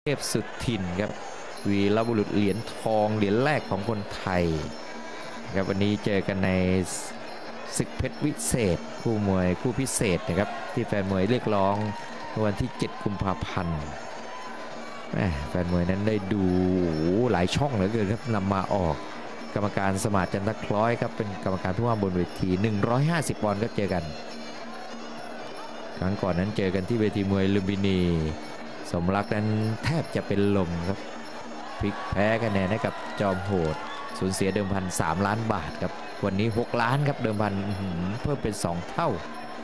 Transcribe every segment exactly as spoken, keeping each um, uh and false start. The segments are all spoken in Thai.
เทพสุดถิ่นครับวีรบุรุษเหรียญทองเหรียญแรกของคนไทยครับวันนี้เจอกันในศึกเพชรวิเศษคู่มวยคู่พิเศษนะครับที่แฟนมวยเรียกร้องวันที่เจ็ดกุมภาพันธ์แฟนมวยนั้นได้ดูหลายช่องเหลือเกินครับนำมาออกกรรมการสมาร์ทจันทคล้อยครับเป็นกรรมการผู้ว่าบนเวทีหนึ่งร้อยห้าสิบปอนด์ก็เจอกันครั้งก่อนนั้นเจอกันที่เวทีมวยลุมพินีสมรักนั้นแทบจะเป็นลมครับพลิกแพ้คะแนนให้กับจอมโหดสูญเสียเดิมพันสามล้านบาทครับวันนี้หกล้านครับเดิมพันเพิ่มเป็นสองเท่า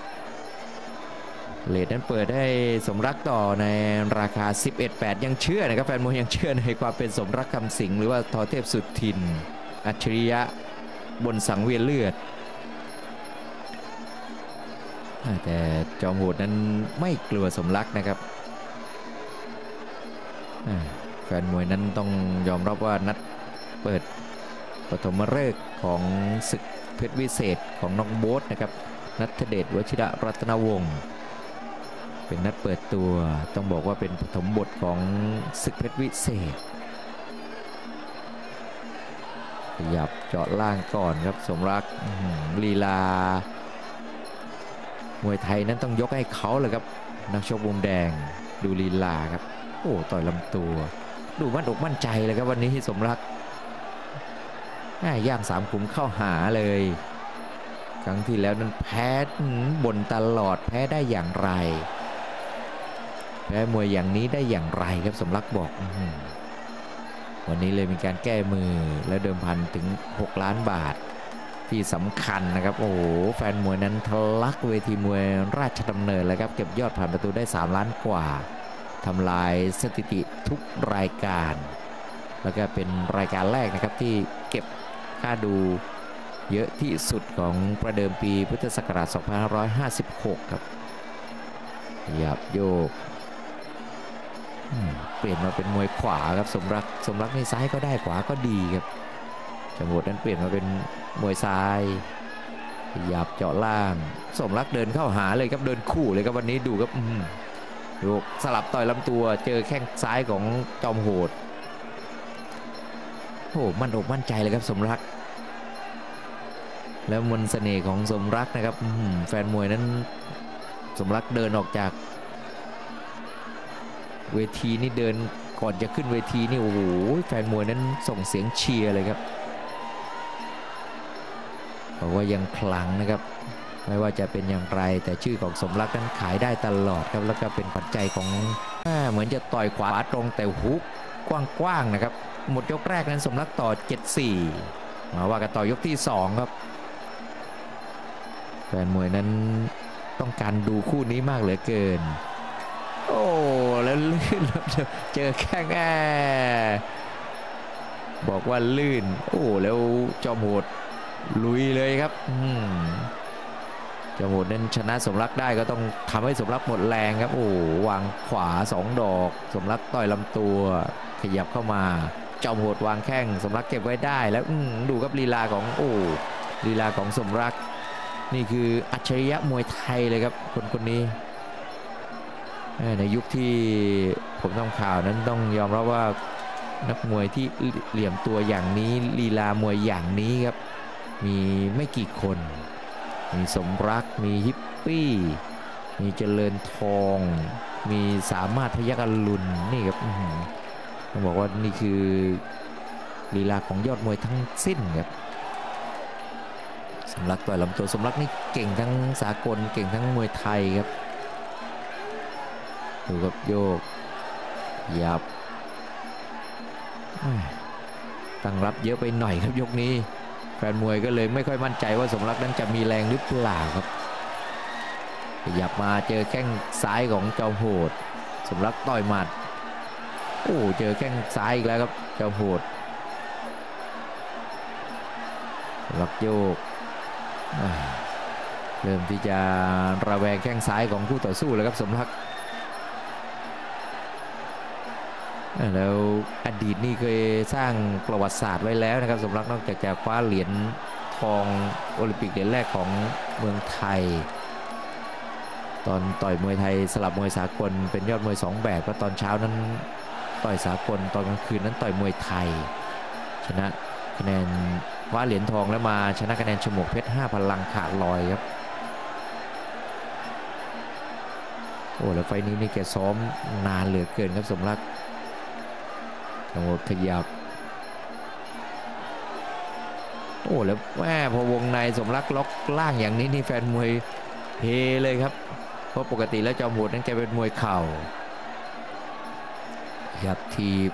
เลทนั้นเปิดให้สมรักต่อในราคา สิบเอ็ดแปด ยังเชื่อนะครับแฟนมวยยังเชื่อในความเป็นสมรักคำสิงห์หรือว่าทอเทพสุดทินอัจฉริยะบนสังเวียนเลือดแต่จอมโหดนั้นไม่กลัวสมรักนะครับแฟนมวยนั้นต้องยอมรับว่านัดเปิดปฐมฤกษ์ของศึกเพชรวิเศษของน้องโบ๊ทนะครับณัฐเดช วชิระรัตนวงศ์เป็นนัดเปิดตัวต้องบอกว่าเป็นปฐมบทของศึกเพชรวิเศษขยับเจาะล่างก่อนครับสมรักลีลามวยไทยนั้นต้องยกให้เขาเลยครับนักชกมุมแดงดูลีลาครับโอ้ต่อยลำตัวดูมั่นอกมั่นใจเลยครับวันนี้สมรักย่างสามขุมเข้าหาเลยครั้งที่แล้วนั้นแพ้บ่นตลอดแพ้ได้อย่างไรแพ้มวยอย่างนี้ได้อย่างไรครับสมรักบอกวันนี้เลยมีการแก้มือและเดิมพันถึงหกล้านบาทที่สำคัญนะครับโอ้โหแฟนมวยนั้นทะลักเวทีมวยราชดำเนินเลยครับเก็บยอดผ่านประตูได้สามล้านกว่าทำลายสถิติทุกรายการแล้วก็เป็นรายการแรกนะครับที่เก็บค่าดูเยอะที่สุดของประเดิมปีพุทธศักราช สองพันห้าร้อยห้าสิบหก ครับหยับโยกเปลี่ยนมาเป็นมวยขวาครับสมรักสมรักในซ้ายก็ได้ขวาก็ดีครับจมูกนั้นเปลี่ยนมาเป็นมวยซ้ายหยับเจาะล่างสมรักเดินเข้าหาเลยครับเดินคู่เลยครับวันนี้ดูครับโยกสลับต่อยลำตัวเจอแข้งซ้ายของจอมโหดโอ้มั่นอกมั่นใจเลยครับสมรักแล้วมนต์เสน่ห์ของสมรักนะครับแฟนมวยนั้นสมรักเดินออกจากเวทีนี่เดินก่อนจะขึ้นเวทีนี่โอ้โหแฟนมวยนั้นส่งเสียงเชียร์เลยครับบอกว่ายังคลังนะครับไม่ว่าจะเป็นอย่างไรแต่ชื่อของสมรักนั้นขายได้ตลอดครับแล้วก็เป็นปัจจัยของเหมือนจะต่อยขวาตรงแต่ฮุกกว้างๆนะครับหมดยกแรกนั้นสมรักต่อ เจ็ดสี่ มาว่ากันต่อยกที่สองครับแฟนมวยนั้นต้องการดูคู่นี้มากเหลือเกินโอ้แล้วลื่นแล้วเจอแข้งแอบอกว่าลื่นโอ้แล้วจอมโหดลุยเลยครับจอมโหดนั้นชนะสมรักได้ก็ต้องทำให้สมรักหมดแรงครับโอ้วางขวาสองดอกสมรักต่อยลำตัวขยับเข้ามาจอมโหดวางแข้งสมรักเก็บไว้ได้แล้วดูครับลีลาของโอ้ลีลาของสมรักนี่คืออัจฉริยะมวยไทยเลยครับคนคนนี้ในยุคที่ผมทำข่าวนั้นต้องยอมรับว่านักมวยที่เหลี่ยมตัวอย่างนี้ลีลามวยอย่างนี้ครับมีไม่กี่คนมีสมรักมีฮิปปี้มีเจริญทองมีสามารถพยัคฆ์อรุณนี่ครับต้องบอกว่านี่คือลีลาของยอดมวยทั้งสิ้นครับสมรักต่อยลำตัวสมรักนี่เก่งทั้งสากลเก่งทั้งมวยไทยครับดูกับโยกยับตั้งรับเยอะไปหน่อยครับยกนี้แฟนมวยก็เลยไม่ค่อยมั่นใจว่าสมรักนั้นจะมีแรงหรือเปล่าครับขยับมาเจอแข้งซ้ายของจอมโหดสมรักต่อยหมัดโอ้เจอแข้งซ้ายอีกแล้วครับจอมโหดสมรักโยกเริ่มที่จะระแวงแข้งซ้ายของคู่ต่อสู้แล้วครับสมรักแล้วอดีตนี่เคยสร้างประวัติศาสตร์ไว้แล้วนะครับสมรักนอกจากจะคว้าเหรียญทองโอลิมปิกเหรียญแรกของเมืองไทยตอนต่อยมวยไทยสลับมวยสากลเป็นยอดมวยสองแบบก็ตอนเช้านั้นต่อยสากลตอนกลางคืนนั้นต่อยมวยไทยชนะคะแนนคว้าเหรียญทองแล้วมาชนะคะแนนฉมวกเพชรห้าพลังขาดลอยครับโอ้แล้วไฟนี้นี่แกซ้อมนานเหลือเกินครับสมรักจังหวะขยับโอ้แล้วแม่พอวงในสมรักล็อกล่างอย่างนี้นี่แฟนมวยเฮเลยครับเพราะปกติแล้วจอมโหดนั้นแกเป็นมวยเข่าขยับทีบ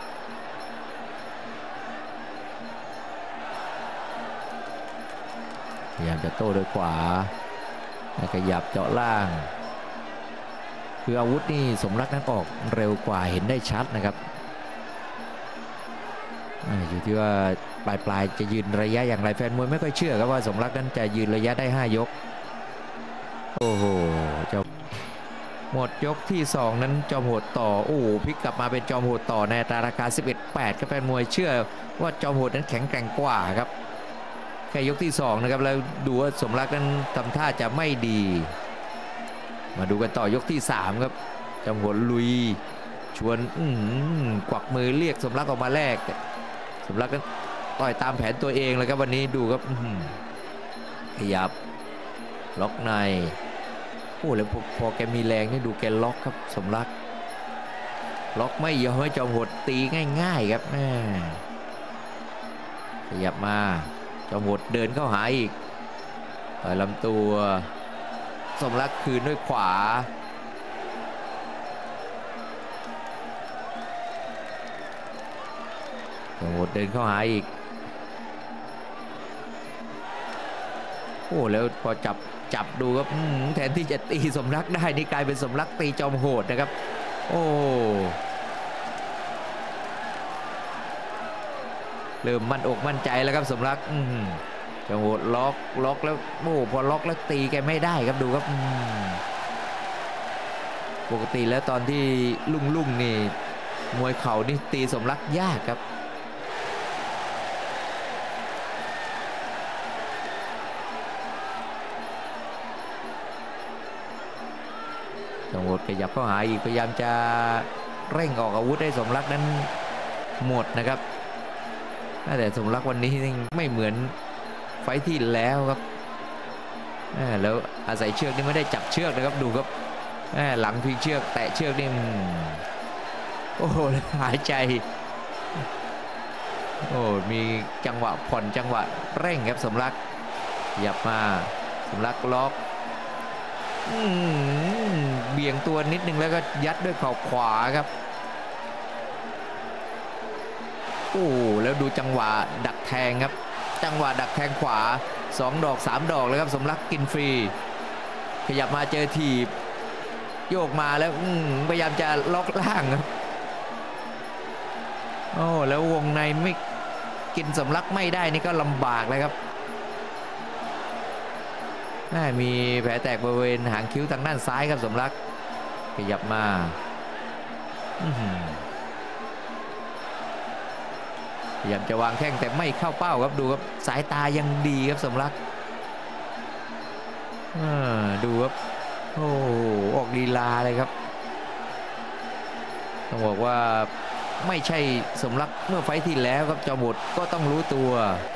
พยายามจะโต้ด้วยขวาขยับเจาะล่างคืออาวุธนี่สมรักนั้นออกเร็วกว่าเห็นได้ชัดนะครับอยู่ที่ว่าปลายปลายจะยืนระยะอย่างไรแฟนมวยไม่ค่อยเชื่อครับว่าสมรักนั้นจะยืนระยะได้ห้ายกโอ้โหเจ้าหมดยกที่สองนั้นจอมโหดต่อโอ้พลิกกลับมาเป็นจอมโหดต่อในราคา สิบเอ็ดแปด ครับแฟนมวยเชื่อว่าจอมโหดนั้นแข็งแกร่งกว่าครับแค่ยกที่สองนะครับแล้วดูว่าสมรักนั้นทำท่าจะไม่ดีมาดูกันต่อยกที่สามครับจอมโหดลุยชวนกวักมือเรียกสมรักออกมาแลกสมรักนั้นต่อยตามแผนตัวเองเลยครับวันนี้ดูครับขยับล็อกในโอ้แล้วพอแกมีแรงนี่ดูแกล็อกครับสมรักล็อกไม่ยอมให้จอมโหดตีง่ายๆครับแม่ขยับมาจอมโหดเดินเข้าหาอีกต่อยลำตัวสมรักคืนด้วยขวาจอมโหดเดินเข้าหาอีกโอ้แล้วพอจับจับดูครับแทนที่จะตีสมรักได้นี่กลายเป็นสมรักตีจอมโหดนะครับโอ้เริ่มมั่นอกมั่นใจแล้วครับสมรักจอมโหดล็อกล็อกแล้วโอ้พอล็อกแล้วตีแกไม่ได้ครับดูครับปกติแล้วตอนที่ลุ่งลุ่งนี่มวยเข่านี่ตีสมรักยากครับจอมโหดขยับเข้าหาอีกพยายามจะเร่งออกอาวุธให้สมรักนั้นหมดนะครับแต่สมรักวันนี้ไม่เหมือนไฟที่แล้วครับแล้วอาศัยเชือกนี่ไม่ได้จับเชือกนะครับดูครับหลังพิงเชือกแตะเชือกนี่โอ้โหหายใจโอ้มีจังหวะผ่อนจังหวะเร่งครับสมรักขยับมาสมรักล็อกเบี่ยงตัวนิดนึงแล้วก็ยัดด้วยเข่าขวาครับโอ้แล้วดูจังหวะดักแทงครับจังหวะดักแทงขวาสองดอกสามดอกเลยครับสมรักกินฟรีขยับมาเจอถีบโยกมาแล้วพยายามจะล็อกล่างครับโอ้แล้ววงในไม่กินสมรักไม่ได้นี่ก็ลำบากเลยครับมีแผลแตกบริเวณหางคิ้วทางด้านซ้ายครับสมรักขยับมาพยายามจะวางแข้งแต่ไม่เข้าเป้าครับดูครับสายตายังดีครับสมรักดูครับโอ้ออกลีลาเลยครับต้องบอกว่าไม่ใช่สมรักเมื่อไฟที่แล้วครับจอมโหดก็ต้องรู้ตัว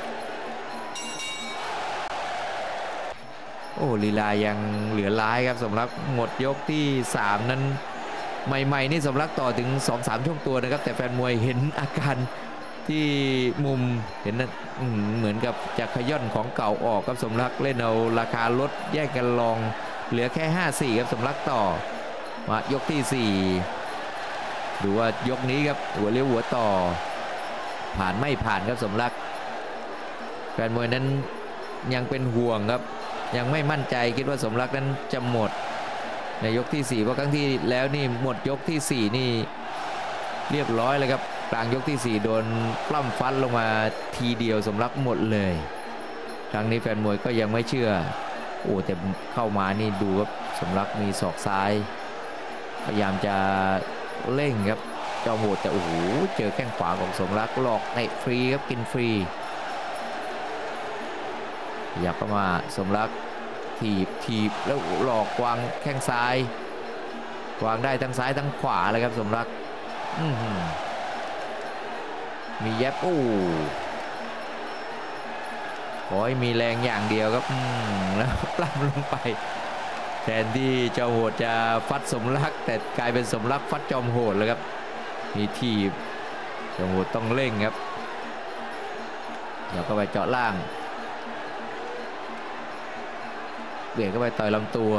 โอ้ลีลายังเหลือร้ายครับสมรักหมดยกที่สามนั้นใหม่ๆนี่สมรักต่อถึง สองสาม ช่วงตัวนะครับแต่แฟนมวยเห็นอาการที่มุมเห็นเหมือนกับจะขย่อนของเก่าออกครับสมรักเล่นเอาราคาลดแยกกันลองเหลือแค่ ห้าสี่ ครับสมรักต่อมายกที่สี่ดูว่ายกนี้ครับหัวเลี้ยวหัวต่อผ่านไม่ผ่านครับสมรักแฟนมวยนั้นยังเป็นห่วงครับยังไม่มั่นใจคิดว่าสมรักนั้นจะหมดในยกที่สี่เพราะครั้งที่แล้วนี่หมดยกที่สี่นี่เรียบร้อยเลยครับกลางยกที่สี่โดนปล้ำฟันลงมาทีเดียวสมรักหมดเลยครั้งนี้แฟนมวยก็ยังไม่เชื่อโอ้แต่เข้ามานี่ดูครับสมรักมีศอกซ้ายพยายามจะเร่งครับจอมโหดแต่โอ้โหเจอแข้งขวาของสมรักหลอกเตะฟรีครับกินฟรีอยากเข้ามาสมรักถีบถีบแล้วหลอกวางแข้งซ้ายวางได้ทั้งซ้ายทั้งขวาเลยครับสมรักมีแยบอู้ขอให้มีแรงอย่างเดียวครับแล้วปล้ำลงไปแทนที่จอมโหดจะฟัดสมรักแต่กลายเป็นสมรักฟัดจอมโหดเลยครับมีทีบจอมโหดต้องเร่งครับแล้วก็ไปเจาะล่างเบียดเข้าไปต่อยลำตัว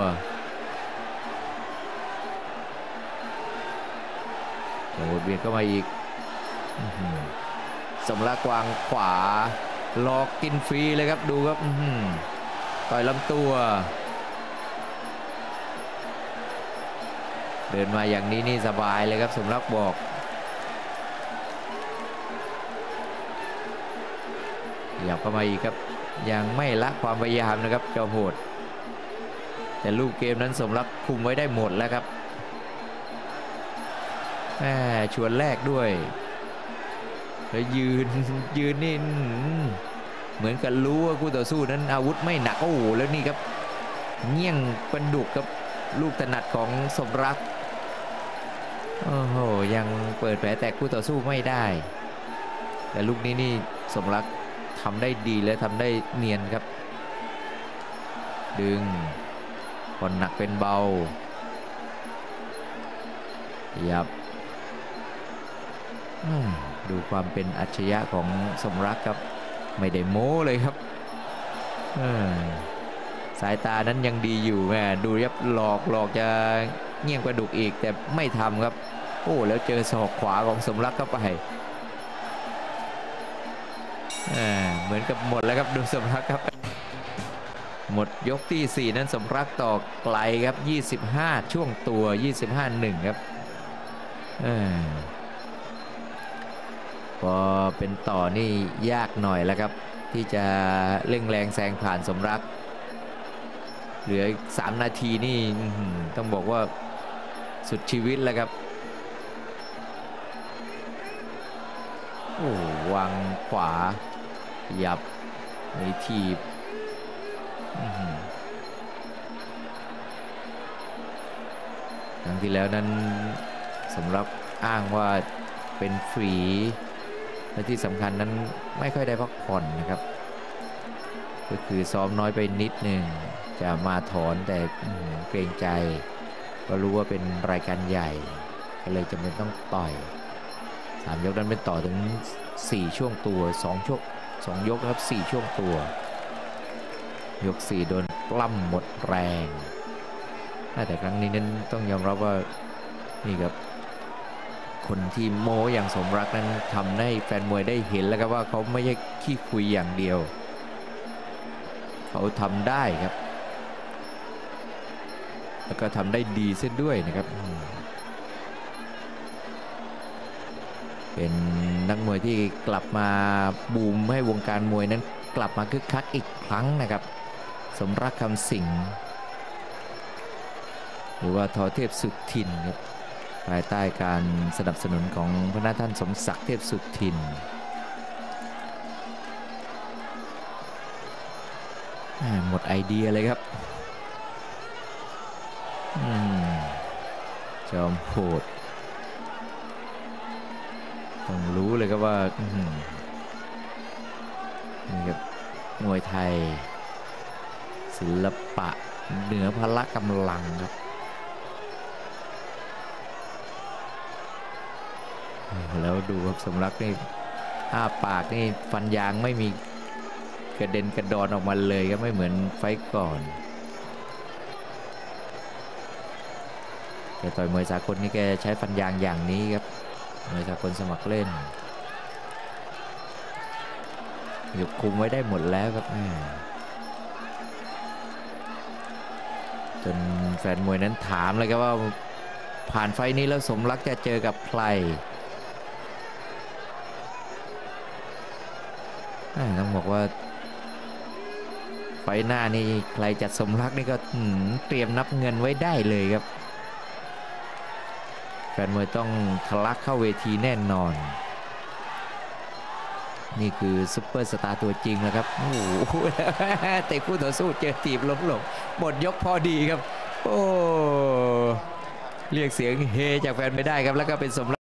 จอมโหดเบียดเข้ามาอีกสมรักวางขวาหลอกกินฟรีเลยครับดูครับต่อยลำตัวเดินมาอย่างนี้นี่สบายเลยครับสมรักบอกหยับเข้ามาอีกครับยังไม่ละความพยายามนะครับจอมโหดแต่ลูกเกมนั้นสมรักคุมไว้ได้หมดแล้วครับแหมชวนแรกด้วยแล้วยืนยืนนี่เหมือนกับรู้ว่าคู่ต่อสู้นั้นอาวุธไม่หนักโอ้โหแล้วนี่ครับเงี้ยงเป็นดุกครับลูกถนัดของสมรักโอ้โหยังเปิดแผลแตกคู่ต่อสู้ไม่ได้แต่ลูกนี้นี่สมรักทำได้ดีและทำได้เนียนครับดึงผ่อนหนักเป็นเบายับดูความเป็นอัจฉริยะของสมรักครับไม่ได้โม้เลยครับสายตานั้นยังดีอยู่แม่ดูยับหลอกหลอกจะเงี้ยงกระดูกอีกแต่ไม่ทำครับโอ้แล้วเจอศอกขวาของสมรักเข้าไปเหมือนกับหมดแล้วครับดูสมรักครับหมดยกที่สี่นั้นสมรักต่อไกลครับยี่สิบห้าช่วงตัว ยี่สิบห้าหนึ่ง ครับพอเป็นต่อนี่ยากหน่อยแล้วครับที่จะเร่งแรงแซงผ่านสมรักเหลืออีกสามนาทีนี่ต้องบอกว่าสุดชีวิตแล้วครับโอ้วางขวายับในทีบครั้งที่แล้วนั้นสมรักอ้างว่าเป็นฟรีและที่สำคัญนั้นไม่ค่อยได้พักผ่อนนะครับก็คือซ้อมน้อยไปนิดหนึ่งจะมาถอนแต่เกรงใจก็รู้ว่าเป็นรายการใหญ่ก็เลยจำเป็นต้องต่อยสามยกนั้นเป็นต่อถึงสี่ช่วงตัวสองช่วงสองยกครับสี่ช่วงตัวยกสี่โดนปล้ำหมดแรงแต่ครั้งนี้นั้นต้องยอมรับว่านี่ครับคนที่โม้อย่างสมรักนั้นทำให้แฟนมวยได้เห็นแล้วครับว่าเขาไม่ใช่ขี้คุยอย่างเดียวเขาทำได้ครับแล้วก็ทำได้ดีเส้นด้วยนะครับเป็นนักมวยที่กลับมาบูมให้วงการมวยนั้นกลับมาคึกคักอีกครั้งนะครับสมรักคำสิงห์หรือว่าทอเทพสุทินครับภายใต้การสนับสนุนของพระท่านสมศักดิ์เทพสุทินหมดไอเดียเลยครับจอมโหดต้องรู้เลยครับว่านี่ครับมวยไทยศิลปะเหนือพละกำลังครับแล้วดูครับสมรักนี่อ้าปากนี่ฟันยางไม่มีกระเด็นกระดอนออกมาเลยครับไม่เหมือนไฟก่อนแกต่อยมวยสากลนี่แกใช้ฟันยางอย่างนี้ครับมวยสากลสมัครเล่นหยุดคุมไว้ได้หมดแล้วครับจนแฟนมวยนั้นถามเลยครับว่าผ่านไฟนี้แล้วสมรักจะเจอกับใครต้องบอกว่าไฟหน้านี่ใครจัดสมรักนี่ก็เตรียมนับเงินไว้ได้เลยครับแฟนมวยต้องทะลักเข้าเวทีแน่นอนนี่คือซุปเปอร์สตาร์ตัวจริงนะครับโอ้โหแต่คู่ต่อสู้เจอตีบล้มลงหมดยกพอดีครับโอ้เรียกเสียงเฮจากแฟนไม่ได้ครับแล้วก็เป็นสม